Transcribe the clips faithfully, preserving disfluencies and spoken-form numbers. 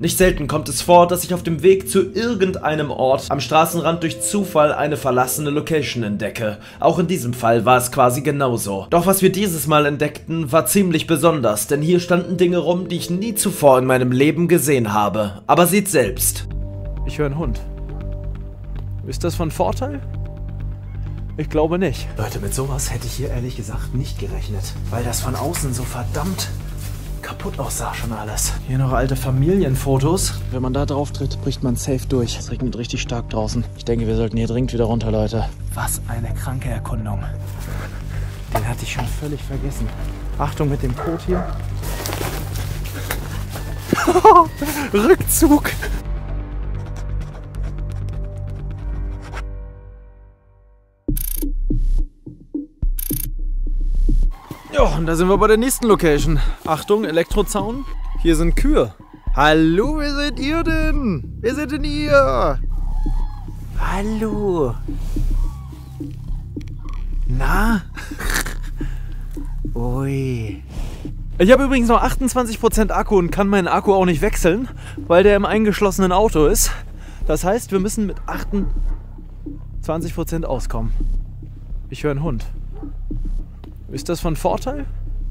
Nicht selten kommt es vor, dass ich auf dem Weg zu irgendeinem Ort am Straßenrand durch Zufall eine verlassene Location entdecke. Auch in diesem Fall war es quasi genauso. Doch was wir dieses Mal entdeckten, war ziemlich besonders, denn hier standen Dinge rum, die ich nie zuvor in meinem Leben gesehen habe. Aber seht selbst. Ich höre einen Hund. Ist das von Vorteil? Ich glaube nicht. Leute, mit sowas hätte ich hier ehrlich gesagt nicht gerechnet, weil das von außen so verdammt kaputt aussah schon alles. Hier noch alte Familienfotos. Wenn man da drauf tritt, bricht man safe durch. Es regnet richtig stark draußen. Ich denke, wir sollten hier dringend wieder runter, Leute. Was eine kranke Erkundung. Den hatte ich schon völlig vergessen. Achtung mit dem Code hier. Rückzug. Ja, und da sind wir bei der nächsten Location. Achtung, Elektrozaun. Hier sind Kühe. Hallo, wer seid ihr denn? Wer seid denn ihr? Hallo. Na? Ui. Ich habe übrigens noch achtundzwanzig Prozent Akku und kann meinen Akku auch nicht wechseln, weil der im eingeschlossenen Auto ist. Das heißt, wir müssen mit achtundzwanzig Prozent auskommen. Ich höre einen Hund. Ist das von Vorteil?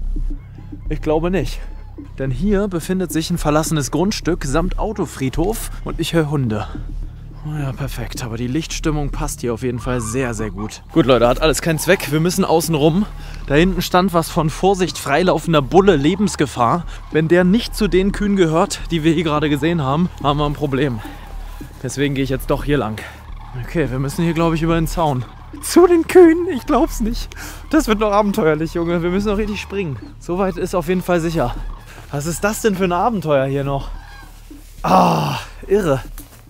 Ich glaube nicht. Denn hier befindet sich ein verlassenes Grundstück samt Autofriedhof und ich höre Hunde. Oh ja, perfekt. Aber die Lichtstimmung passt hier auf jeden Fall sehr, sehr gut. Gut, Leute, hat alles keinen Zweck. Wir müssen außen rum. Da hinten stand was von Vorsicht, freilaufender Bulle, Lebensgefahr. Wenn der nicht zu den Kühen gehört, die wir hier gerade gesehen haben, haben wir ein Problem. Deswegen gehe ich jetzt doch hier lang. Okay, wir müssen hier, glaube ich, über den Zaun. Zu den Kühen? Ich glaub's nicht. Das wird noch abenteuerlich, Junge. Wir müssen noch richtig springen. Soweit ist auf jeden Fall sicher. Was ist das denn für ein Abenteuer hier noch? Ah, irre.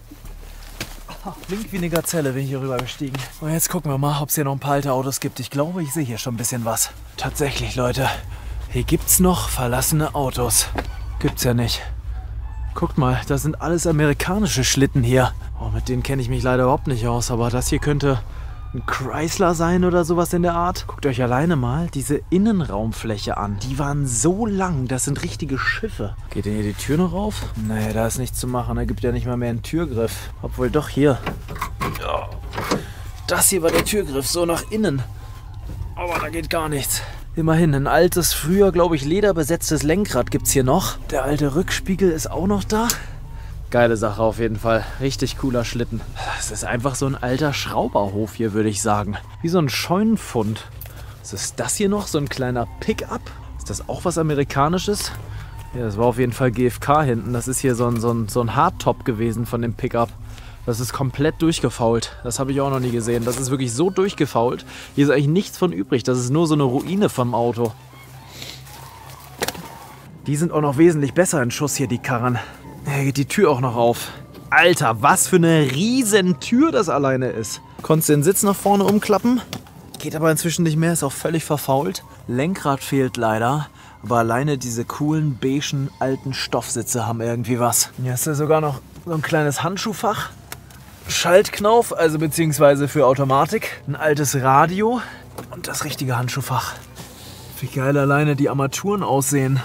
Flink wie eine Gazelle bin ich hier rüber gestiegen. Und jetzt gucken wir mal, ob es hier noch ein paar alte Autos gibt. Ich glaube, ich sehe hier schon ein bisschen was. Tatsächlich, Leute. Hier gibt's noch verlassene Autos. Gibt's ja nicht. Guckt mal, das sind alles amerikanische Schlitten hier. Oh, mit denen kenne ich mich leider überhaupt nicht aus. Aber das hier könnte ein Chrysler sein oder sowas in der Art. Guckt euch alleine mal diese Innenraumfläche an. Die waren so lang, das sind richtige Schiffe. Geht denn hier die Tür noch auf? Nee, da ist nichts zu machen. Da gibt ja nicht mal mehr einen Türgriff. Obwohl doch hier. Ja. Das hier war der Türgriff, so nach innen. Aber da geht gar nichts. Immerhin, ein altes, früher, glaube ich, lederbesetztes Lenkrad gibt es hier noch. Der alte Rückspiegel ist auch noch da. Geile Sache auf jeden Fall. Richtig cooler Schlitten. Es ist einfach so ein alter Schrauberhof hier, würde ich sagen. Wie so ein Scheunenfund. Was ist das hier noch? So ein kleiner Pickup? Ist das auch was Amerikanisches? Ja, das war auf jeden Fall G F K hinten. Das ist hier so ein, so ein, so ein Hardtop gewesen von dem Pickup. Das ist komplett durchgefault. Das habe ich auch noch nie gesehen. Das ist wirklich so durchgefault. Hier ist eigentlich nichts von übrig. Das ist nur so eine Ruine vom Auto. Die sind auch noch wesentlich besser in Schuss hier, die Karren. Da geht die Tür auch noch auf. Alter, was für eine riesen Tür das alleine ist. Konntest du den Sitz nach vorne umklappen? Geht aber inzwischen nicht mehr, ist auch völlig verfault. Lenkrad fehlt leider, aber alleine diese coolen, beigen, alten Stoffsitze haben irgendwie was. Hier ist ja sogar noch so ein kleines Handschuhfach. Schaltknauf, also beziehungsweise für Automatik. Ein altes Radio und das richtige Handschuhfach. Wie geil alleine die Armaturen aussehen.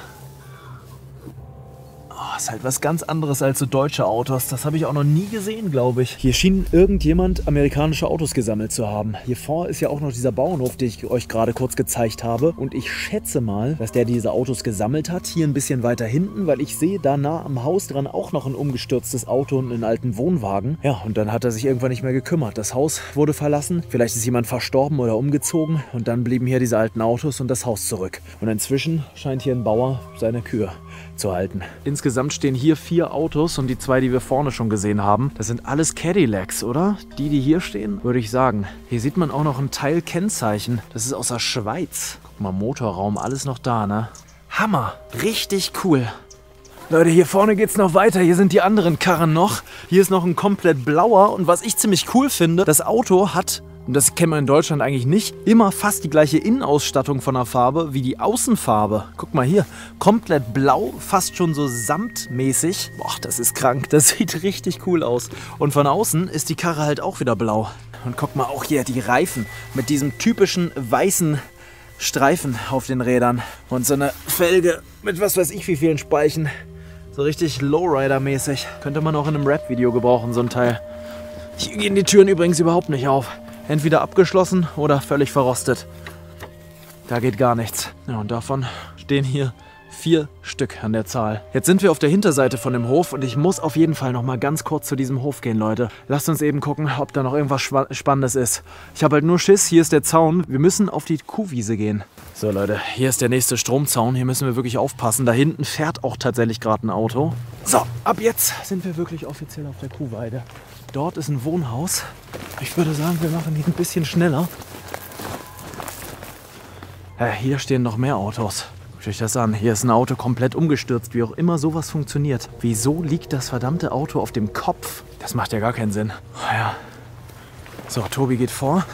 Oh, ist halt was ganz anderes als so deutsche Autos. Das habe ich auch noch nie gesehen, glaube ich. Hier schien irgendjemand amerikanische Autos gesammelt zu haben. Hier vor ist ja auch noch dieser Bauernhof, den ich euch gerade kurz gezeigt habe. Und ich schätze mal, dass der diese Autos gesammelt hat. Hier ein bisschen weiter hinten, weil ich sehe da nah am Haus dran auch noch ein umgestürztes Auto und einen alten Wohnwagen. Ja, und dann hat er sich irgendwann nicht mehr gekümmert. Das Haus wurde verlassen. Vielleicht ist jemand verstorben oder umgezogen. Und dann blieben hier diese alten Autos und das Haus zurück. Und inzwischen scheint hier ein Bauer seine Kühe zu halten. Insgesamt stehen hier vier Autos und die zwei, die wir vorne schon gesehen haben, das sind alles Cadillacs, oder? Die, die hier stehen, würde ich sagen. Hier sieht man auch noch ein Teil Kennzeichen. Das ist aus der Schweiz. Guck mal, Motorraum, alles noch da, ne? Hammer, richtig cool. Leute, hier vorne geht's noch weiter. Hier sind die anderen Karren noch. Hier ist noch ein komplett blauer und was ich ziemlich cool finde, das Auto hat, und das kennt man in Deutschland eigentlich nicht, immer fast die gleiche Innenausstattung von der Farbe wie die Außenfarbe. Guck mal hier, komplett blau, fast schon so samtmäßig. Boah, das ist krank, das sieht richtig cool aus. Und von außen ist die Karre halt auch wieder blau. Und guck mal auch hier, die Reifen mit diesem typischen weißen Streifen auf den Rädern. Und so eine Felge mit was weiß ich wie vielen Speichen. So richtig Lowrider-mäßig. Könnte man auch in einem Rap-Video gebrauchen, so ein Teil. Hier gehen die Türen übrigens überhaupt nicht auf. Entweder abgeschlossen oder völlig verrostet. Da geht gar nichts. Ja, und davon stehen hier vier Stück an der Zahl. Jetzt sind wir auf der Hinterseite von dem Hof und ich muss auf jeden Fall noch mal ganz kurz zu diesem Hof gehen, Leute. Lasst uns eben gucken, ob da noch irgendwas Spannendes ist. Ich habe halt nur Schiss, hier ist der Zaun. Wir müssen auf die Kuhwiese gehen. So Leute, hier ist der nächste Stromzaun. Hier müssen wir wirklich aufpassen. Da hinten fährt auch tatsächlich gerade ein Auto. So, ab jetzt sind wir wirklich offiziell auf der Kuhweide. Dort ist ein Wohnhaus. Ich würde sagen, wir machen hier ein bisschen schneller. Ja, hier stehen noch mehr Autos. Guckt euch das an. Hier ist ein Auto komplett umgestürzt, wie auch immer sowas funktioniert. Wieso liegt das verdammte Auto auf dem Kopf? Das macht ja gar keinen Sinn. Ja. So, Tobi geht vor.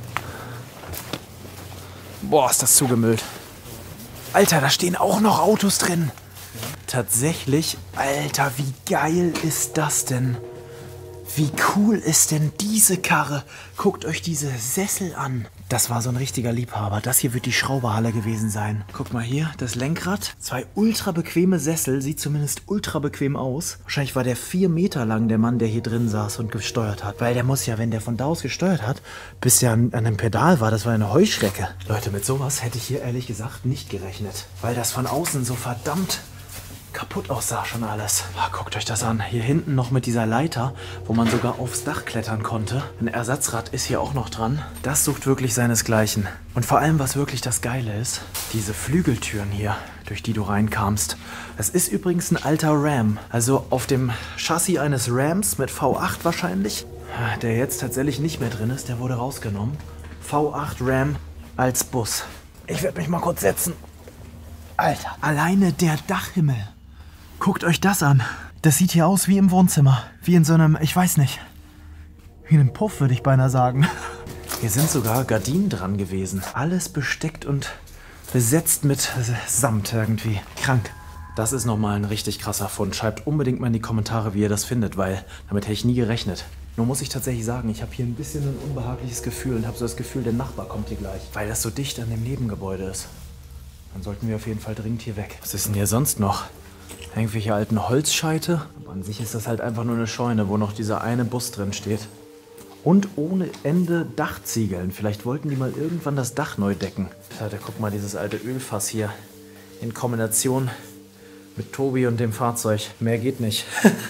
Boah, ist das zugemüllt. Alter, da stehen auch noch Autos drin. Tatsächlich, Alter, wie geil ist das denn? Wie cool ist denn diese Karre? Guckt euch diese Sessel an. Das war so ein richtiger Liebhaber. Das hier wird die Schrauberhalle gewesen sein. Guckt mal hier, das Lenkrad. Zwei ultra bequeme Sessel. Sieht zumindest ultra bequem aus. Wahrscheinlich war der vier Meter lang, der Mann, der hier drin saß und gesteuert hat. Weil der muss ja, wenn der von da aus gesteuert hat, bis er an, an dem Pedal war, das war eine Heuschrecke. Leute, mit sowas hätte ich hier ehrlich gesagt nicht gerechnet. Weil das von außen so verdammt kaputt aussah schon alles. Ah, guckt euch das an. Hier hinten noch mit dieser Leiter, wo man sogar aufs Dach klettern konnte. Ein Ersatzrad ist hier auch noch dran. Das sucht wirklich seinesgleichen. Und vor allem, was wirklich das Geile ist, diese Flügeltüren hier, durch die du reinkamst. Das ist übrigens ein alter Ram. Also auf dem Chassis eines Rams mit V acht wahrscheinlich. Der jetzt tatsächlich nicht mehr drin ist, der wurde rausgenommen. V acht Ram als Bus. Ich werde mich mal kurz setzen. Alter, alleine der Dachhimmel. Guckt euch das an. Das sieht hier aus wie im Wohnzimmer. Wie in so einem, ich weiß nicht, wie in einem Puff, würde ich beinahe sagen. Hier sind sogar Gardinen dran gewesen. Alles besteckt und besetzt mit Samt irgendwie. Krank. Das ist nochmal ein richtig krasser Fund. Schreibt unbedingt mal in die Kommentare, wie ihr das findet, weil damit hätte ich nie gerechnet. Nur muss ich tatsächlich sagen, ich habe hier ein bisschen ein unbehagliches Gefühl und habe so das Gefühl, der Nachbar kommt hier gleich. Weil das so dicht an dem Nebengebäude ist. Dann sollten wir auf jeden Fall dringend hier weg. Was ist denn hier sonst noch? Irgendwelche alten Holzscheite. Aber an sich ist das halt einfach nur eine Scheune, wo noch dieser eine Bus drin steht. Und ohne Ende Dachziegeln. Vielleicht wollten die mal irgendwann das Dach neu decken. Alter, guck mal, dieses alte Ölfass hier. In Kombination mit Tobi und dem Fahrzeug. Mehr geht nicht.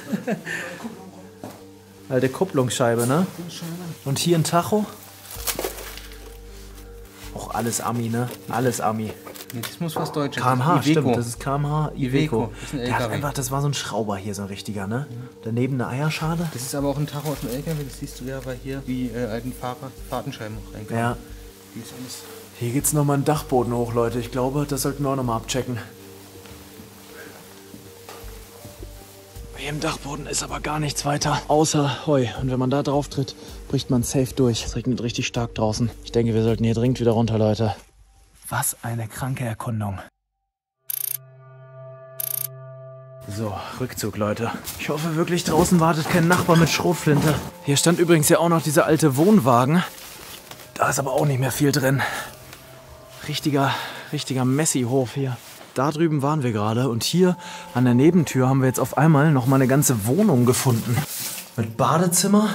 Alte Kupplungsscheibe, ne? Und hier ein Tacho. Auch alles Ami, ne? Alles Ami. Nee, das muss was Deutsches. K M H, Iveco. stimmt. Das ist K M H Iveco. Das ist ein Der hat L K W. einfach, das war so ein Schrauber hier, so ein richtiger, ne? Daneben eine Eierschale. Das ist aber auch ein Tacho aus dem L K W, das siehst du ja, weil hier die äh, alten Fahrer Fahrtenscheiben auch reinkommen. Ja. Die ist alles. Hier geht's nochmal einen Dachboden hoch, Leute. Ich glaube, das sollten wir auch nochmal abchecken. Hier im Dachboden ist aber gar nichts weiter, außer Heu. Und wenn man da drauf tritt, bricht man safe durch. Es regnet richtig stark draußen. Ich denke, wir sollten hier dringend wieder runter, Leute. Was eine kranke Erkundung. So, Rückzug, Leute. Ich hoffe wirklich, draußen wartet kein Nachbar mit Schrotflinte. Hier stand übrigens ja auch noch dieser alte Wohnwagen. Da ist aber auch nicht mehr viel drin. Richtiger, richtiger Messi-Hof hier. Da drüben waren wir gerade und hier an der Nebentür haben wir jetzt auf einmal noch mal eine ganze Wohnung gefunden. Mit Badezimmer.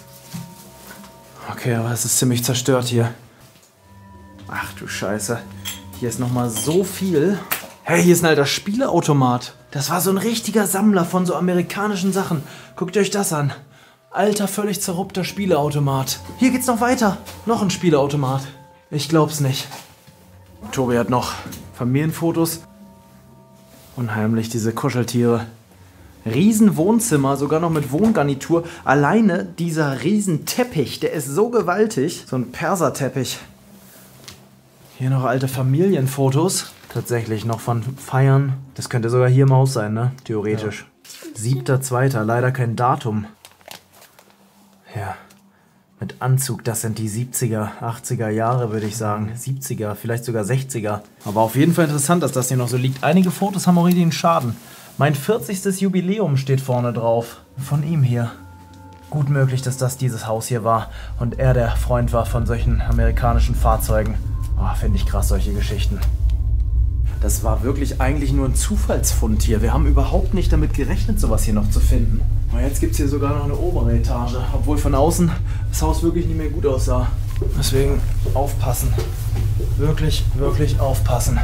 Okay, aber es ist ziemlich zerstört hier. Ach du Scheiße. Hier ist noch mal so viel. Hey, hier ist ein alter Spieleautomat. Das war so ein richtiger Sammler von so amerikanischen Sachen. Guckt euch das an. Alter, völlig zerrupter Spieleautomat. Hier geht's noch weiter. Noch ein Spieleautomat. Ich glaub's nicht. Tobi hat noch Familienfotos. Unheimlich, diese Kuscheltiere. Riesenwohnzimmer, sogar noch mit Wohngarnitur. Alleine dieser Riesenteppich, der ist so gewaltig. So ein Perserteppich. Hier noch alte Familienfotos. Tatsächlich noch von Feiern. Das könnte sogar hier im Haus sein, ne? Theoretisch. Ja. siebter zweiter Leider kein Datum. Ja. Mit Anzug, das sind die siebziger, achtziger Jahre, würde ich sagen. siebziger, vielleicht sogar sechziger. Aber auf jeden Fall interessant, dass das hier noch so liegt. Einige Fotos haben auch richtig einen Schaden. Mein vierzigstes Jubiläum steht vorne drauf. Von ihm hier. Gut möglich, dass das dieses Haus hier war und er der Freund war von solchen amerikanischen Fahrzeugen. Oh, finde ich krass, solche Geschichten. Das war wirklich eigentlich nur ein Zufallsfund hier. Wir haben überhaupt nicht damit gerechnet, sowas hier noch zu finden. Und jetzt gibt es hier sogar noch eine obere Etage, obwohl von außen das Haus wirklich nicht mehr gut aussah. Deswegen aufpassen. Wirklich, wirklich aufpassen.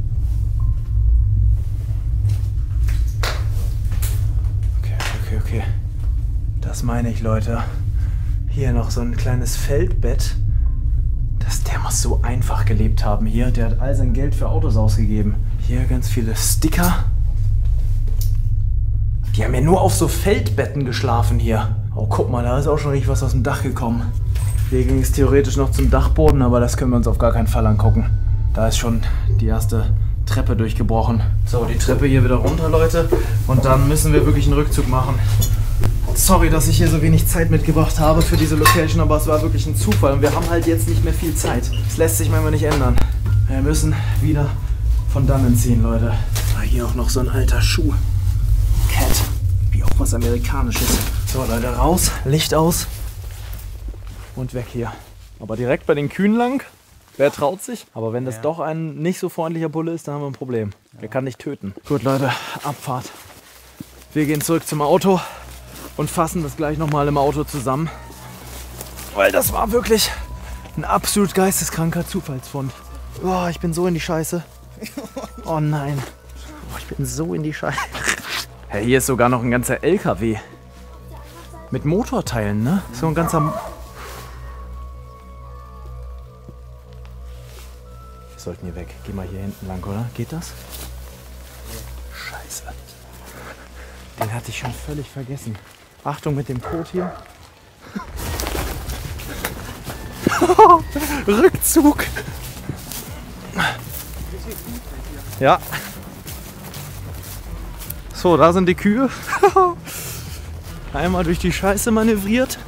Okay, okay, okay. Das meine ich, Leute. Hier noch so ein kleines Feldbett. Das, der muss so einfach gelebt haben hier. Der hat all sein Geld für Autos ausgegeben. Hier ganz viele Sticker. Die haben ja nur auf so Feldbetten geschlafen hier. Oh, guck mal, da ist auch schon richtig was aus dem Dach gekommen. Hier ging es theoretisch noch zum Dachboden, aber das können wir uns auf gar keinen Fall angucken. Da ist schon die erste Treppe durchgebrochen. So, die Treppe hier wieder runter, Leute. Und dann müssen wir wirklich einen Rückzug machen. Sorry, dass ich hier so wenig Zeit mitgebracht habe für diese Location, aber es war wirklich ein Zufall und wir haben halt jetzt nicht mehr viel Zeit. Das lässt sich manchmal nicht ändern. Wir müssen wieder von dannen ziehen, Leute. Ah, hier auch noch so ein alter Schuh. Cat. Wie auch was Amerikanisches. So, Leute, raus, Licht aus und weg hier. Aber direkt bei den Kühen lang. Wer traut sich? Aber wenn das ja. doch ein nicht so freundlicher Bulle ist, dann haben wir ein Problem. Ja. Der kann nicht töten. Gut, Leute, Abfahrt. Wir gehen zurück zum Auto und fassen das gleich nochmal im Auto zusammen. Weil das war wirklich ein absolut geisteskranker Zufallsfund. Oh, ich bin so in die Scheiße. Oh nein. Oh, ich bin so in die Scheiße. Hey, hier ist sogar noch ein ganzer L K W. Mit Motorteilen, ne? So ein ganzer... Wir sollten hier weg. Geh mal hier hinten lang, oder? Geht das? Scheiße. Den hatte ich schon völlig vergessen. Achtung mit dem Code hier. Rückzug. Ja. So, da sind die Kühe. Einmal durch die Scheiße manövriert.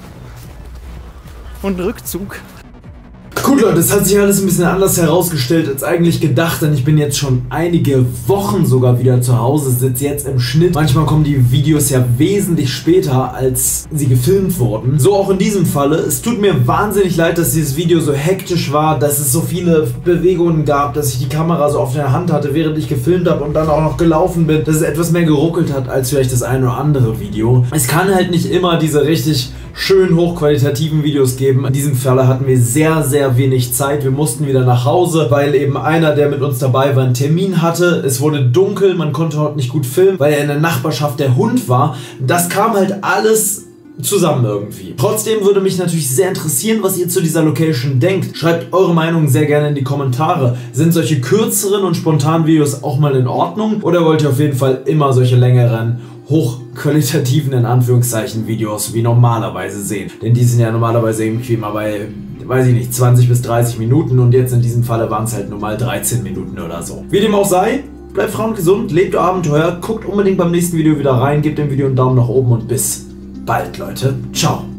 Und Rückzug. Gut, Leute, das hat sich alles ein bisschen anders herausgestellt als eigentlich gedacht, denn ich bin jetzt schon einige Wochen sogar wieder zu Hause, sitze jetzt im Schnitt. Manchmal kommen die Videos ja wesentlich später, als sie gefilmt wurden. So auch in diesem Falle. Es tut mir wahnsinnig leid, dass dieses Video so hektisch war, dass es so viele Bewegungen gab, dass ich die Kamera so oft in der Hand hatte, während ich gefilmt habe und dann auch noch gelaufen bin, dass es etwas mehr geruckelt hat, als vielleicht das ein oder andere Video. Es kann halt nicht immer diese richtig schön hochqualitativen Videos geben. In diesem Falle hatten wir sehr, sehr wenig Zeit. Wir mussten wieder nach Hause, weil eben einer, der mit uns dabei war, einen Termin hatte. Es wurde dunkel, man konnte heute nicht gut filmen, weil er in der Nachbarschaft der Hund war. Das kam halt alles zusammen irgendwie. Trotzdem würde mich natürlich sehr interessieren, was ihr zu dieser Location denkt. Schreibt eure Meinung sehr gerne in die Kommentare. Sind solche kürzeren und spontanen Videos auch mal in Ordnung? Oder wollt ihr auf jeden Fall immer solche längeren, hochqualitativen, in Anführungszeichen, Videos wie normalerweise sehen? Denn die sind ja normalerweise irgendwie mal bei, weiß ich nicht, zwanzig bis dreißig Minuten und jetzt in diesem Falle waren es halt nur mal dreizehn Minuten oder so. Wie dem auch sei, bleibt Frauen gesund, lebt euer Abenteuer, guckt unbedingt beim nächsten Video wieder rein, gebt dem Video einen Daumen nach oben und bis bald, Leute. Ciao.